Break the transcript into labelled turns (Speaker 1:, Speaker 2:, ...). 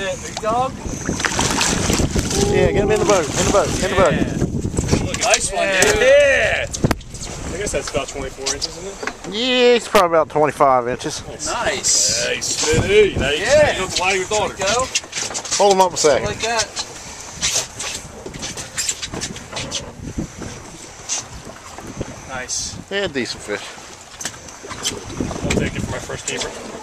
Speaker 1: it. Big dog.
Speaker 2: Yeah, get him in the boat. In the boat. In the boat.
Speaker 1: Look, nice one, dude.
Speaker 3: Yeah. I guess that's about 24 inches, isn't it?
Speaker 2: Yeah, it's probably about 25 inches.
Speaker 1: Nice.
Speaker 3: Hey, Smitty. Now you
Speaker 1: Yeah.
Speaker 3: go to lie to your daughter.
Speaker 1: There you go.
Speaker 2: Hold him up a second.
Speaker 1: Like that. Nice.
Speaker 2: Yeah, decent fish.
Speaker 3: I'll take it for my first keeper.